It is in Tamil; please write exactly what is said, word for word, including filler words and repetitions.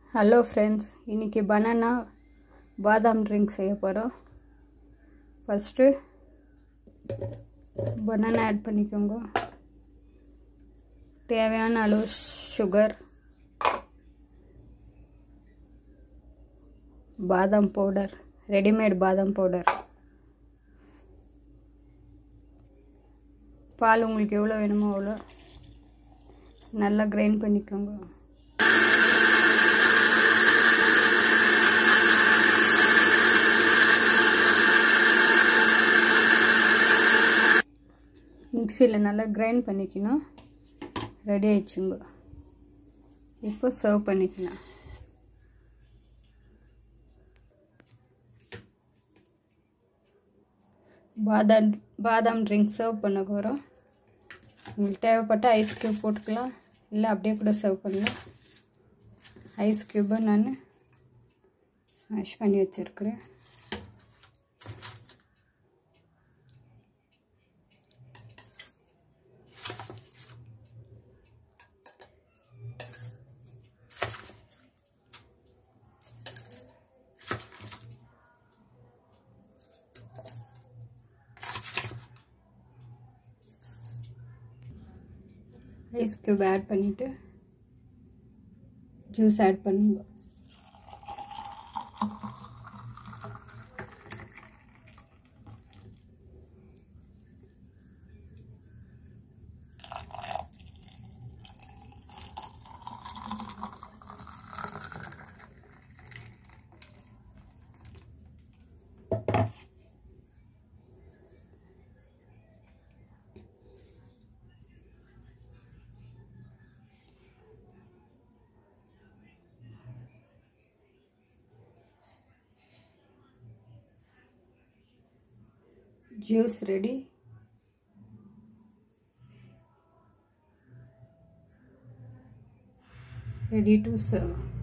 Hello friends, இன்னைக்கு banana badam drink செய்ய போறோம். First banana add பண்ணிக்கோங்க. தேவையான அளவு sugar, badam powder, ready made badam powder. பால் உங்களுக்கு எவ்வளவு வேணுமோ அவ்வளவு நல்லா grind பண்ணிக்கோங்க. மிக்ஸில நல்லா grind பண்ணிக்கணும். ரெடி ஆயிடுச்சுங்க. இப்போ சர்வ் பண்ணிக்கலாம். பாதாம் பாதாம் ட்ரிங்க் சர்வ் பண்ண போறோம். உங்களுக்கு தேவைப்பட்ட ஐஸ் கியூப் போட்டுக்கலாம், இல்ல அப்படியே கூட சர்வ் பண்ணலாம். ஐஸ் கியூப் நான் ஸ்மாஷ் பண்ணி வச்சிருக்கேன். ஐஸ் கியூப் ஆட் பண்ணிட்டு ஜூஸ் ஆட் பண்ணுங்க. Juice ready. Ready to serve.